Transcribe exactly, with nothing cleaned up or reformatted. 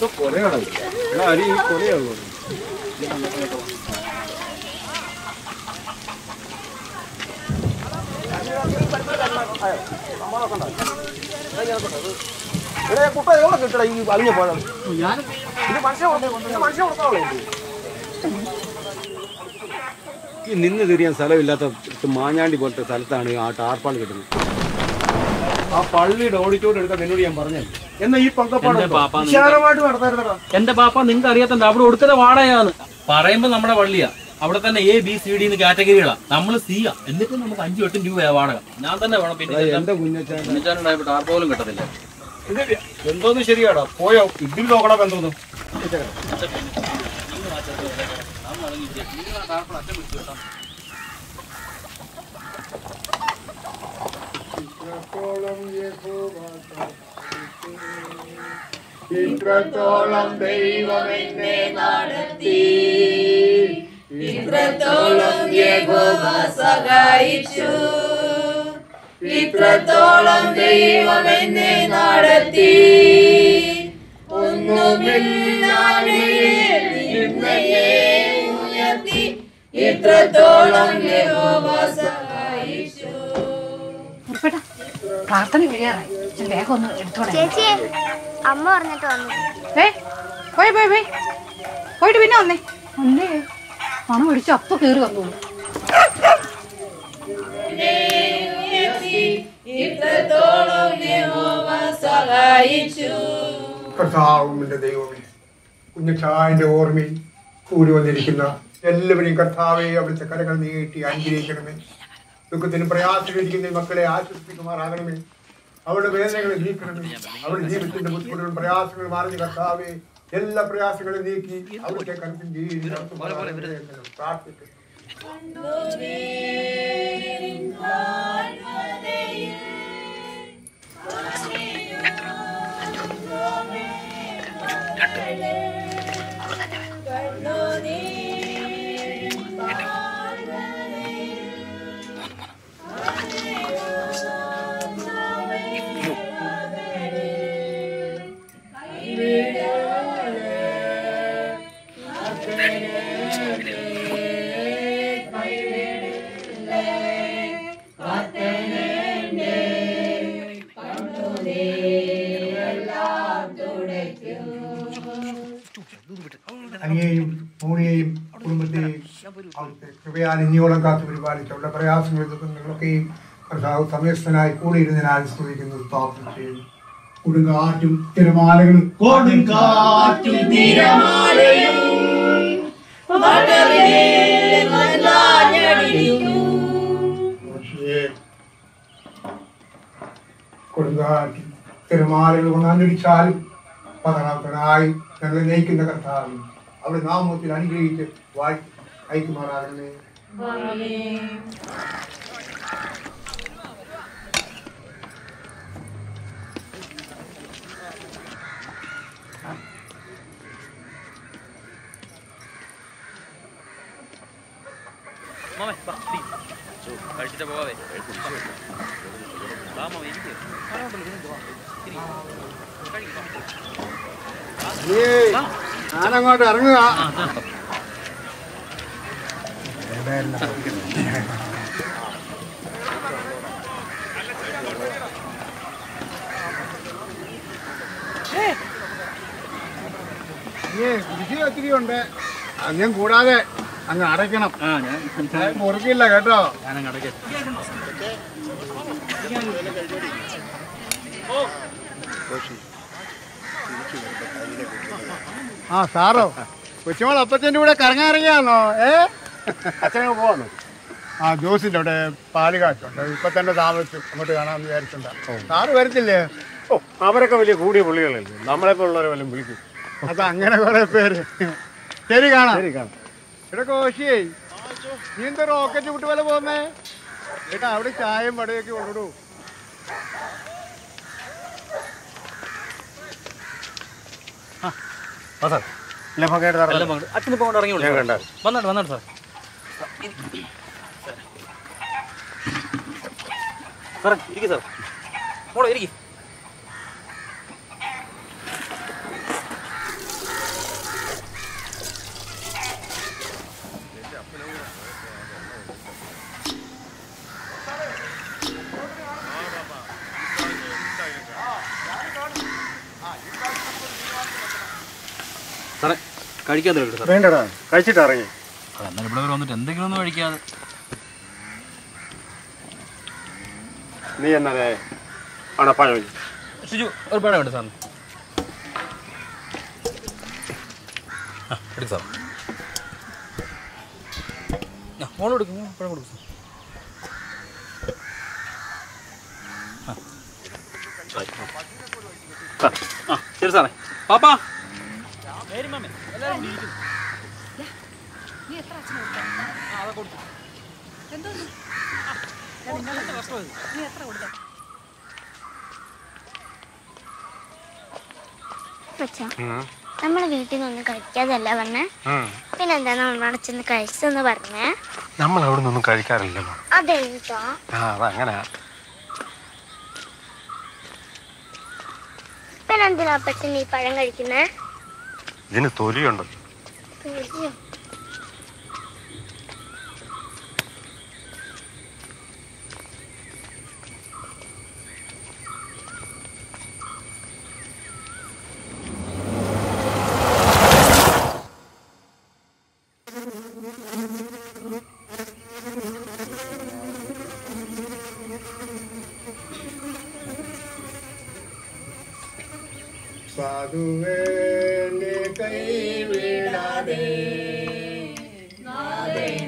കൊലയാണ് അരി കൊലയാകുമോ? കുട്ട എവിടെ കിട്ടട ഈ അലിഞ്ഞ പഴം? ഞാൻ ഇത് മനുഷ്യ മനുഷ്യ കൊടുത്താവളേ. ഈ നിന്ന് തിരിയാൻ സ്ഥലമില്ലാത്ത മാഞ്ഞാണ്ടി പോലത്തെ സ്ഥലത്താണ് ആ ടാർപ്പാൾ കിട്ടുന്നത്. ആ പള്ളിയുടെ ഓഡിറ്റോറിയം എടുക്കാൻ എന്നോട് ഞാൻ പറഞ്ഞു. എന്നാ ഈ പങ്കപ്പാട് നടത്താറുണ്ടോ? എന്റെ പാപ്പ നിങ്ങൾക്ക് അറിയാത്തണ്ട് അവിടെ കൊടുക്കുന്ന വാടകയാണ്. പറയുമ്പോ നമ്മുടെ പള്ളിയാ, അവിടെ തന്നെ എ ബി സി ഡി കാറ്റഗറികളാ. നമ്മൾ സി ആ, എന്നിട്ട് നമുക്ക് അഞ്ചു എട്ടും രൂപയാ വാടക. ഞാൻ തന്നെ വേണം. പിന്നെ എന്റെ കുഞ്ഞച്ചാനുണ്ടായപ്പോ ടാർപ്പ് പോലും കിട്ടത്തില്ല. എന്തോന്ന് ശരിയാടാ പോയോ? ഇതിൽ നോക്കണം എന്തോന്നു. ഇത്രത്തോളം ദൈവം എന്നെ നടത്തി, ഇത്രത്തോളം യഹോവ സഹായിച്ചു, ഇത്രത്തോളം ദൈവം എന്നെ നടത്തി. ഒന്നുമില്ലാതെ ഉയർത്തി, ഇത്രത്തോളം യഹോവ സഹായിച്ചു. പ്രാർത്ഥന കഴിയാറായി. വേഗം ഒന്ന് എടുത്തോളാം. ചേച്ചി അമ്മ പറഞ്ഞിട്ട് വന്നു. ഏ പോയി പോയി പോയി പോയിട്ട് പിന്നെ വന്നേ. അല്ലേ പണം മേടിച്ചു അപ്പൊ കേറി വന്നു. കർത്താവിന്റെ ദൈവമേ, കുഞ്ഞച്ചായന്റെ ഓർമ്മയിൽ കൂടി വന്നിരിക്കുന്ന എല്ലാവരെയും കർത്താവെ അവിടുത്തെ കരകൾ നീട്ടി അനുഗ്രഹിക്കണമേ. ദുഃഖത്തിനും പ്രയാസത്തിലിരിക്കുന്ന മക്കളെ ആശ്വസിപ്പിക്കുമാറാകണമേ. അവരുടെ വേദനകളെ നീക്കണമേ. അവരുടെ ജീവിതത്തിന്റെ ബുദ്ധിമുട്ടുകളും പ്രയാസങ്ങളും മാറി കർത്താവെ എല്ലാ പ്രയാസങ്ങളും നീക്കി അവിടുത്തെ കരുത്തിൽ പ്രാർത്ഥിക്കുന്നു. അനിയെയും മോണിയെയും കുടുംബത്തെയും അവിടുത്തെ കൃപയാൽ ഇനിയോളം കാത്തു പരിപാലിച്ച അവരുടെ പ്രയാസങ്ങളും ദുഃഖങ്ങളൊക്കെയും കർത്താവ് സമയസ്ഥനായി കൂടെ ഇരുന്നതിനാൽ സ്തുതിക്കുന്നു, സ്തോത്രം ചെയ്യുന്നു. കൊടുങ്കാറ്റും തിരമാലകളും കൊടുങ്കാറ്റും തിരമാലയും കൊടുങ്കാറ്റും തിരമാലകൾ കൊണ്ടാഞ്ഞടിച്ചാലും പതറാത്തനായി ഞങ്ങളെ നയിക്കുന്ന കർത്താവ് അവിടെ നാമത്തിൽ അനുഗ്രഹിച്ച് വാഴ്ത്തി അയക്കുമാറാകണമേ. കഴിച്ചിട്ട് പോവാതെ ഞാനങ്ങോട്ട് ഇറങ്ങുക. കൃഷി ഒത്തിരി ഉണ്ട്, അങ്ങനെ കൂടാതെ അങ്ങ് അടയ്ക്കണം. മുറുക്കില്ല കേട്ടോ. ആ സാറോ, കൊച്ചുമോൾ അപ്പച്ചൻ്റെ കൂടെ കറങ്ങാറിയാന്നോ? ഏ അച്ഛനൊക്കെ പോവാന്നോ? ആ ജോസിൻ്റെ അവിടെ പാല് കാച്ചുണ്ട്, ഇപ്പൊ തന്നെ താമസിച്ചു അങ്ങോട്ട് കാണാമെന്ന് വിചാരിച്ചിട്ടുണ്ടാ. സാറ് വരത്തില്ലേ? ഓ അവരൊക്കെ വലിയ കൂടിയ പുള്ളികളല്ലേ, നമ്മളെപ്പോലുള്ളവരെ വല്ലതും വിളിക്കും. അത് അങ്ങനെ കുറെ പേര്. ശരി കാണാം. ശരി കാണാം. ഇവിടെ കോശിയേ, നീ എന്താ റോക്കറ്റ് വിട്ട് പോലെ പോന്നേ? ഏട്ടാ അവിടെ ചായയും വടയൊക്കെ ഉള്ളൂ. അച്ഛനിപ്പോ ഇറങ്ങി വന്നോട്ട് വന്നോട്ട് സാർ. സാറേ ഇരിക്കും സാർ, മോളെ ഇരിക്കും. സാറേ കഴിക്കാൻ തരട്ടെ സാർ? വേണ്ടടാ, കഴിച്ചിട്ട് ഇറങ്ങി. എന്നാലും ഇവിടെ വരെ വന്നിട്ട് എന്തെങ്കിലും ഒന്ന് കഴിക്കാതെ. നീ എന്നാലേ ആണോ പഴം ഷിജു ഒരു പഴം വേണ്ട സാറിന്. ആ എടുക്കും സാർ. മോള് കൊടുക്കും, പഴം കൊടുക്കും സാർ. ആ ശരി സാറേ. പാപ്പാ എല്ലാവരും ഇരിക്കുന്നു. നമ്മളെ വീട്ടിൽ നിന്ന് കഴിക്കാതല്ല പറഞ്ഞേ, പിന്നെന്താ നമ്മളവിടെ ചെന്ന് കഴിച്ചെന്ന് പറഞ്ഞേ? നമ്മൾ അവിടെ നിന്നൊന്നും കഴിക്കാറില്ലല്ലോ. അതെന്താ? അതങ്ങനെ. പിന്നെന്തിനാ അപ്പച്ചൻ ഈ പഴം കഴിക്കുന്നേ? ഇതിന് തൊലിയുണ്ട്. തൊലിയോ? സാധുവേ കൈ വീഴാതെ